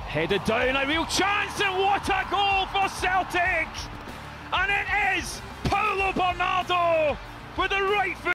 Headed down, a real chance, and what a goal for Celtic! And it is Paulo Bernardo with the right foot.